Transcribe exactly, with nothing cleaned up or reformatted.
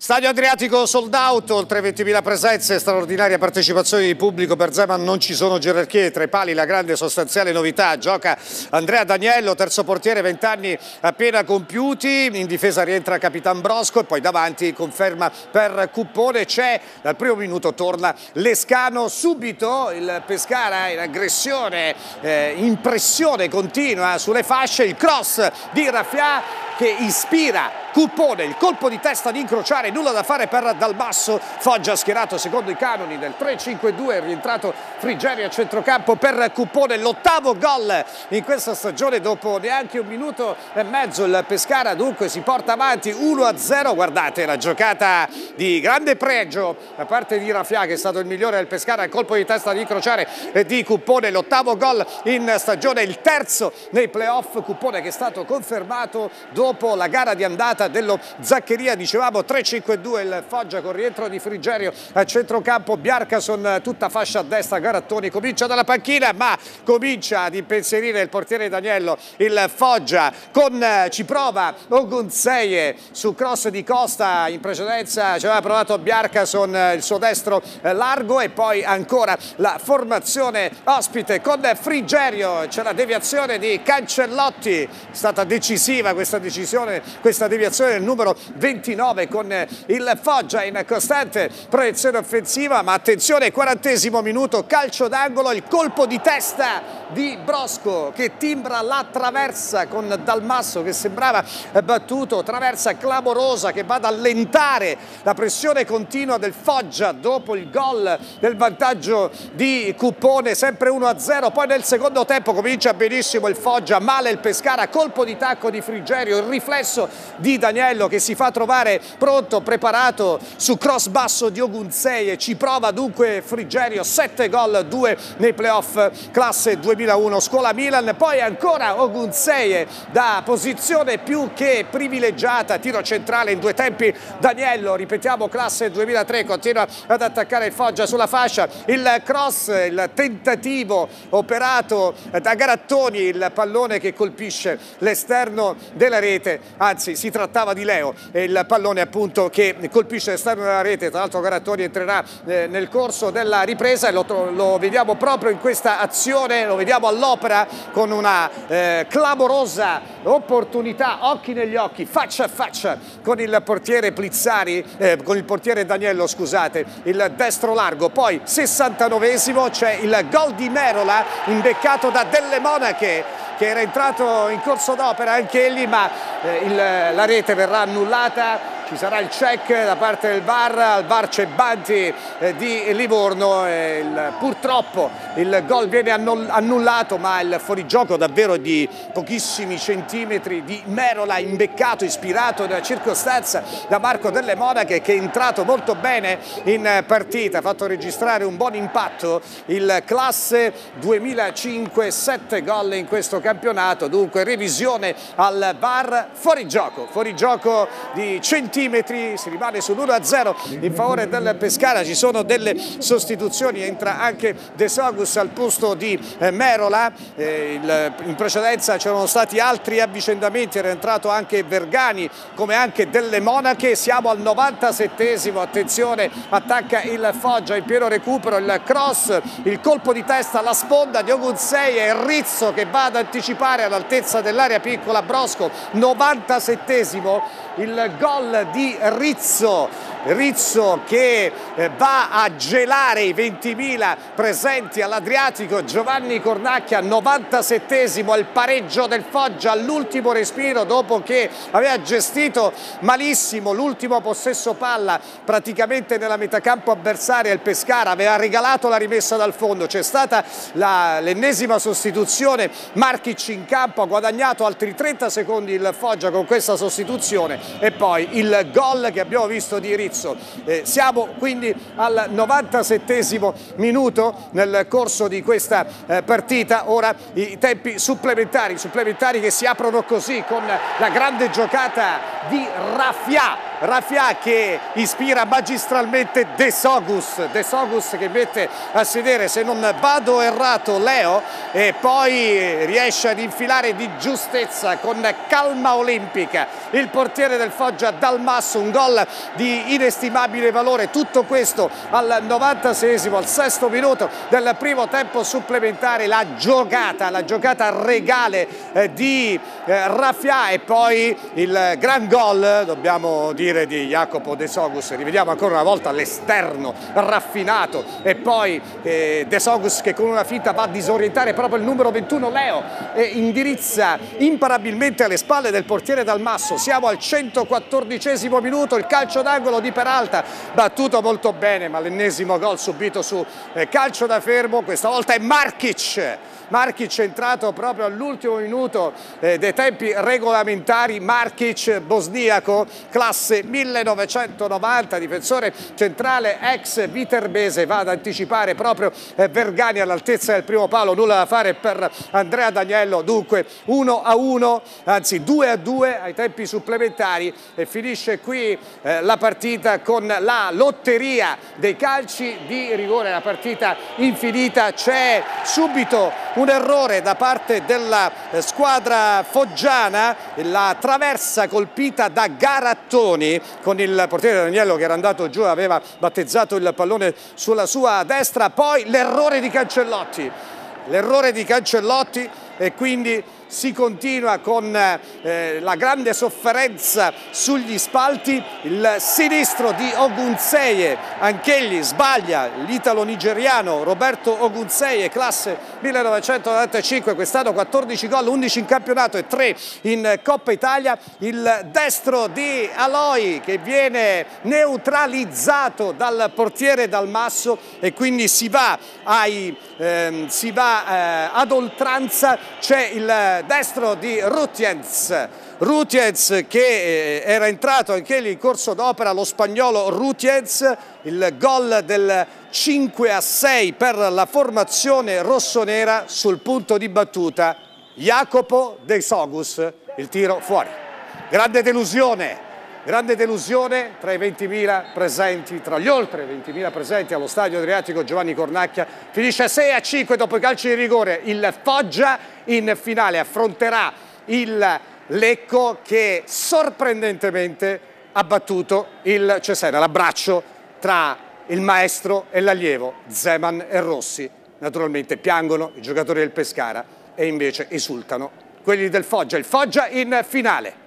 Stadio Adriatico sold out, oltre ventimila presenze, straordinaria partecipazione di pubblico. Per Zeman non ci sono gerarchie, tra i pali la grande sostanziale novità. Gioca Andrea Daniello, terzo portiere, venti anni appena compiuti. In difesa rientra Capitan Brosco e poi davanti conferma per Cuppone. C'è dal primo minuto, torna Lescano. Subito il Pescara in aggressione, eh, impressione continua sulle fasce. Il cross di Raffià che ispira Cuppone, il colpo di testa di incrociare, nulla da fare per Dal Basso. Foggia schierato secondo i canoni del tre cinque due, è rientrato Frigerio a centrocampo per Cuppone, l'ottavo gol in questa stagione dopo neanche un minuto e mezzo. Il Pescara dunque si porta avanti uno a zero. Guardate la giocata di grande pregio da parte di Raffià, che è stato il migliore del Pescara, il colpo di testa di incrociare di Cuppone, l'ottavo gol in stagione, il terzo nei playoff. Cuppone che è stato confermato dopo la gara di andata dello Zaccheria, dicevamo tre cinque due il Foggia con rientro di Frigerio a centrocampo. Bjarkason tutta fascia a destra, Garattoni comincia dalla panchina ma comincia ad impensierire il portiere Daniello. Il Foggia con ci prova Ogunseie su cross di Costa, in precedenza ci aveva provato Bjarkason, il suo destro largo, e poi ancora la formazione ospite con Frigerio. C'è la deviazione di Cancellotti, è stata decisiva questa decisione, questa deviazione del numero ventinove con il Foggia in costante proiezione offensiva. Ma attenzione, quarantesimo minuto, calcio d'angolo, il colpo di testa di Brosco che timbra la traversa con Dalmasso che sembrava battuto, traversa clamorosa che va ad allentare la pressione continua del Foggia dopo il gol del vantaggio di Cuppone, sempre uno a zero. Poi nel secondo tempo comincia benissimo il Foggia, male il Pescara, colpo di tacco di Frigerio, il riflesso di Daniello che si fa trovare pronto, preparato su cross basso di Ogunseie. Ci prova dunque Frigerio, sette gol, due nei playoff classe duemilauno scuola Milan. Poi ancora Ogunseie da posizione più che privilegiata, tiro centrale in due tempi Daniello, ripetiamo classe duemilatré, continua ad attaccare il Foggia sulla fascia. Il cross, il tentativo operato da Garattoni, il pallone che colpisce l'esterno della rete, anzi si trattava di Leo, e il pallone appunto che colpisce l'esterno della rete. Tra l'altro Garattoni entrerà eh, nel corso della ripresa e lo, lo vediamo proprio in questa azione, lo vediamo all'opera con una eh, clamorosa opportunità, occhi negli occhi, faccia a faccia con il portiere Plizzari, eh, con il portiere Daniello, scusate, il destro largo. Poi sessantanovesimo c'è il gol di Merola imbeccato da Delle Monache, che era entrato in corso d'opera anche egli, ma eh, il, la rete verrà annullata. Ci sarà il check da parte del V A R, al V A R c'è Banti eh, di Livorno, eh, il, purtroppo il gol viene annullato, ma il fuorigioco davvero di pochissimi centimetri di Merola, imbeccato, ispirato nella circostanza da Marco Delle Monache, che è entrato molto bene in partita, ha fatto registrare un buon impatto. Il classe duemilacinque, sette gol in questo campionato, dunque revisione al V A R, fuorigioco, fuorigioco di centimetri. Si rimane sull'uno a zero in favore del Pescara. Ci sono delle sostituzioni, entra anche De Sogus al posto di eh, Merola. Eh, il, in precedenza c'erano stati altri avvicendamenti, era entrato anche Vergani come anche Delle Monache. Siamo al novantasettesimo, attenzione, attacca il Foggia in pieno recupero, il cross, il colpo di testa alla sponda di Ogunseie e Rizzo che va ad anticipare all'altezza dell'area piccola Brosco. novantasettesimo il gol di Rizzo, Rizzo che va a gelare i ventimila presenti all'Adriatico. Giovanni Cornacchia, novantasettesimo, il pareggio del Foggia all'ultimo respiro dopo che aveva gestito malissimo l'ultimo possesso palla praticamente nella metacampo avversaria. Il Pescara aveva regalato la rimessa dal fondo, c'è stata l'ennesima sostituzione, Markic in campo, ha guadagnato altri trenta secondi il Foggia con questa sostituzione e poi il gol che abbiamo visto di Rizzo. Eh, siamo quindi al novantasettesimo minuto nel corso di questa eh, partita. Ora i tempi supplementari, supplementari che si aprono così con la grande giocata di Raffià. Raffia che ispira magistralmente De Sogus, De Sogus che mette a sedere, se non vado errato, Leo, e poi riesce ad infilare di giustezza con calma olimpica il portiere del Foggia Dal Masso, un gol di inestimabile valore. Tutto questo al novantaseiesimo, al sesto minuto del primo tempo supplementare. La giocata, la giocata regale eh, di eh, Raffia, e poi il gran gol, dobbiamo dire, di Jacopo De Sogus. Rivediamo ancora una volta l'esterno raffinato, e poi eh, De Sogus che con una finta va a disorientare proprio il numero ventuno Leo e indirizza imparabilmente alle spalle del portiere Dal Masso. Siamo al centoquattordicesimo minuto, il calcio d'angolo di Peralta, battuto molto bene, ma l'ennesimo gol subito su eh, calcio da fermo. Questa volta è Markic. Markic è entrato proprio all'ultimo minuto eh, dei tempi regolamentari. Markic, bosniaco, classe millenovecentonovanta, difensore centrale ex viterbese, va ad anticipare proprio eh, Vergani all'altezza del primo palo. Nulla da fare per Andrea D'Agnello, dunque uno a uno, anzi due a due ai tempi supplementari, e finisce qui eh, la partita con la lotteria dei calci di rigore, la partita infinita. C'è subito un errore da parte della squadra foggiana, la traversa colpita da Garattoni, con il portiere D'Agnello che era andato giù, aveva battezzato il pallone sulla sua destra. Poi l'errore di Cancellotti, l'errore di Cancellotti e quindi si continua con eh, la grande sofferenza sugli spalti. Il sinistro di Ogunseie, anch'egli sbaglia, l'italo-nigeriano Roberto Ogunseie, classe millenovecentonovantacinque, quest'anno quattordici gol, undici in campionato e tre in Coppa Italia. Il destro di Aloi che viene neutralizzato dal portiere Dal Masso, e quindi si va, ai, ehm, si va eh, ad oltranza. C'è il destro di Rutiens, Rutiens che era entrato anche lì in corso d'opera, lo spagnolo Rutiens, il gol del cinque a sei per la formazione rossonera. Sul punto di battuta Jacopo De Sogus, il tiro fuori. Grande delusione, grande delusione tra i ventimila presenti, tra gli oltre ventimila presenti allo stadio Adriatico Giovanni Cornacchia. Finisce sei a cinque dopo i calci di rigore. Il Foggia in finale affronterà il Lecco che sorprendentemente ha battuto il Cesena. L'abbraccio tra il maestro e l'allievo, Zeman e Rossi. Naturalmente piangono i giocatori del Pescara e invece esultano quelli del Foggia. Il Foggia in finale.